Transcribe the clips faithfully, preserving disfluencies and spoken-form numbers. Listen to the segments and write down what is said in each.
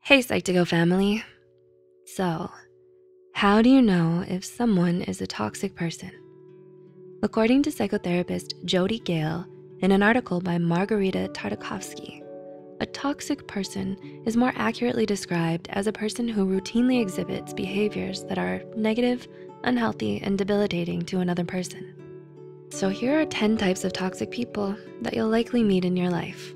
Hey Psych2Go family. So, how do you know if someone is a toxic person? According to psychotherapist Jody Gale in an article by Margarita Tartakovsky, a toxic person is more accurately described as a person who routinely exhibits behaviors that are negative, unhealthy, and debilitating to another person. So here are ten types of toxic people that you'll likely meet in your life.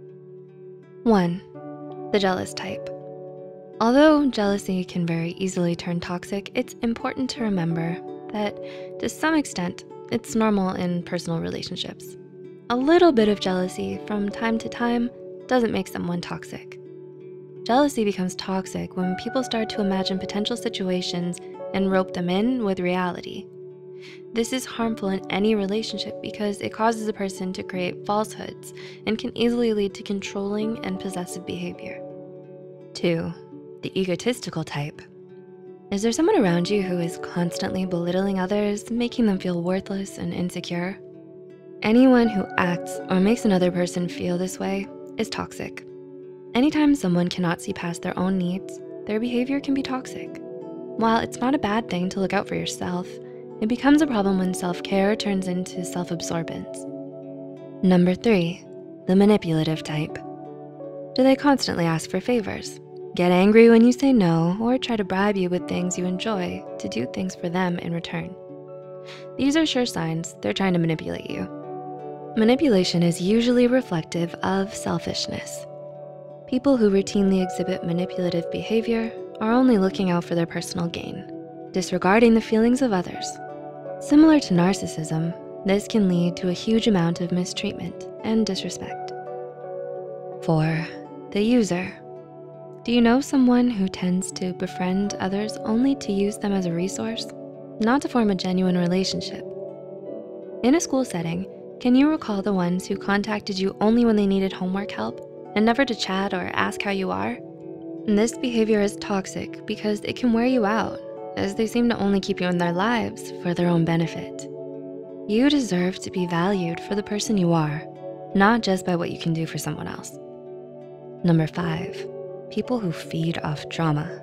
One, the jealous type. Although jealousy can very easily turn toxic, it's important to remember that to some extent, it's normal in personal relationships. A little bit of jealousy from time to time doesn't make someone toxic. Jealousy becomes toxic when people start to imagine potential situations and rope them in with reality. This is harmful in any relationship because it causes a person to create falsehoods and can easily lead to controlling and possessive behavior. Two, the egotistical type. Is there someone around you who is constantly belittling others, making them feel worthless and insecure? Anyone who acts or makes another person feel this way is toxic. Anytime someone cannot see past their own needs, their behavior can be toxic. While it's not a bad thing to look out for yourself, it becomes a problem when self-care turns into self-absorbance. Number three, the manipulative type. Do they constantly ask for favors, get angry when you say no, or try to bribe you with things you enjoy to do things for them in return? These are sure signs they're trying to manipulate you. Manipulation is usually reflective of selfishness. People who routinely exhibit manipulative behavior are only looking out for their personal gain, disregarding the feelings of others. Similar to narcissism, this can lead to a huge amount of mistreatment and disrespect. Four, the user. Do you know someone who tends to befriend others only to use them as a resource, not to form a genuine relationship? In a school setting, can you recall the ones who contacted you only when they needed homework help and never to chat or ask how you are? And this behavior is toxic because it can wear you out, as they seem to only keep you in their lives for their own benefit. You deserve to be valued for the person you are, not just by what you can do for someone else. Number five, people who feed off drama.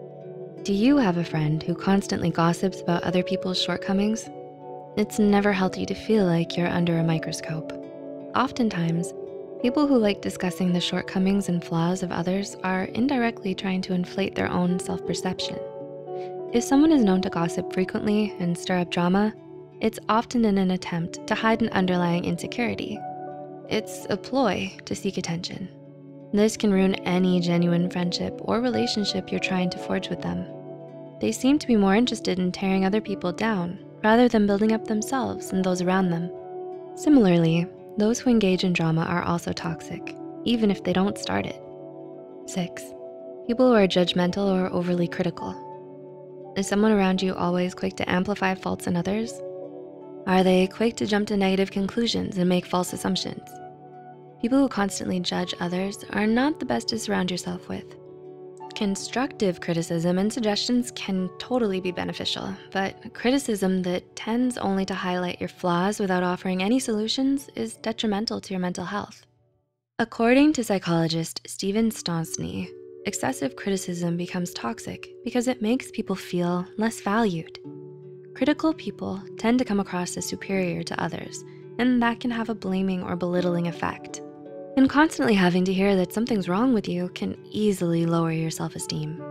Do you have a friend who constantly gossips about other people's shortcomings? It's never healthy to feel like you're under a microscope. Oftentimes, people who like discussing the shortcomings and flaws of others are indirectly trying to inflate their own self-perception. If someone is known to gossip frequently and stir up drama, it's often in an attempt to hide an underlying insecurity. It's a ploy to seek attention. This can ruin any genuine friendship or relationship you're trying to forge with them. They seem to be more interested in tearing other people down rather than building up themselves and those around them. Similarly, those who engage in drama are also toxic, even if they don't start it. Six, people who are judgmental or overly critical. Is someone around you always quick to amplify faults in others? Are they quick to jump to negative conclusions and make false assumptions? People who constantly judge others are not the best to surround yourself with. Constructive criticism and suggestions can totally be beneficial, but criticism that tends only to highlight your flaws without offering any solutions is detrimental to your mental health. According to psychologist Stephen Stonsny, excessive criticism becomes toxic because it makes people feel less valued. Critical people tend to come across as superior to others, and that can have a blaming or belittling effect. And constantly having to hear that something's wrong with you can easily lower your self-esteem.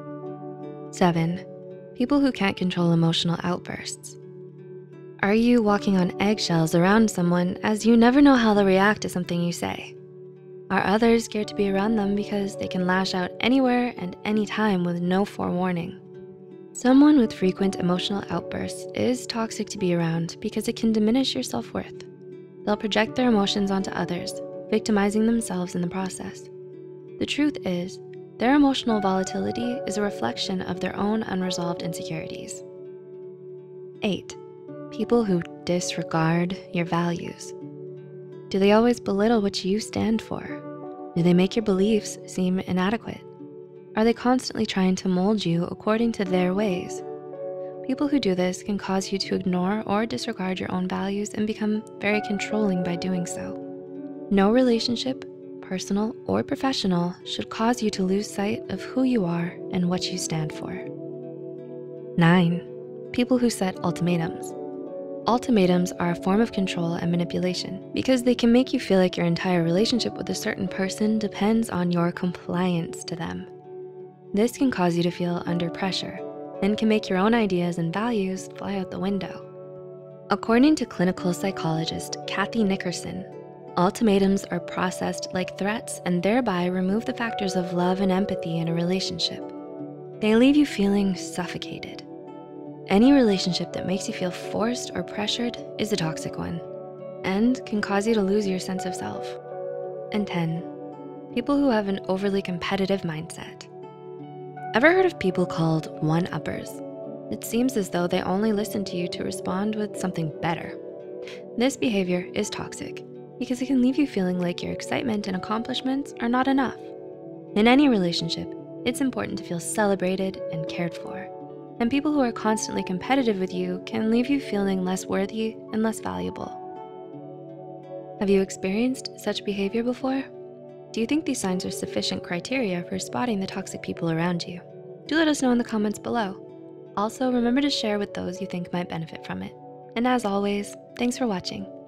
Seven, people who can't control emotional outbursts. Are you walking on eggshells around someone as you never know how they'll react to something you say? Are others scared to be around them because they can lash out anywhere and anytime with no forewarning? Someone with frequent emotional outbursts is toxic to be around because it can diminish your self-worth. They'll project their emotions onto others, victimizing themselves in the process. The truth is, their emotional volatility is a reflection of their own unresolved insecurities. Eight, people who disregard your values. Do they always belittle what you stand for? Do they make your beliefs seem inadequate? Are they constantly trying to mold you according to their ways? People who do this can cause you to ignore or disregard your own values and become very controlling by doing so. No relationship, personal or professional, should cause you to lose sight of who you are and what you stand for. Nine, people who set ultimatums. Ultimatums are a form of control and manipulation because they can make you feel like your entire relationship with a certain person depends on your compliance to them. This can cause you to feel under pressure and can make your own ideas and values fly out the window. According to clinical psychologist Kathy Nickerson, ultimatums are processed like threats and thereby remove the factors of love and empathy in a relationship. They leave you feeling suffocated. Any relationship that makes you feel forced or pressured is a toxic one and can cause you to lose your sense of self. And ten, people who have an overly competitive mindset. Ever heard of people called one-uppers? It seems as though they only listen to you to respond with something better. This behavior is toxic because it can leave you feeling like your excitement and accomplishments are not enough. In any relationship, it's important to feel celebrated and cared for. And people who are constantly competitive with you can leave you feeling less worthy and less valuable. Have you experienced such behavior before? Do you think these signs are sufficient criteria for spotting the toxic people around you? Do let us know in the comments below. Also, remember to share with those you think might benefit from it. And as always, thanks for watching.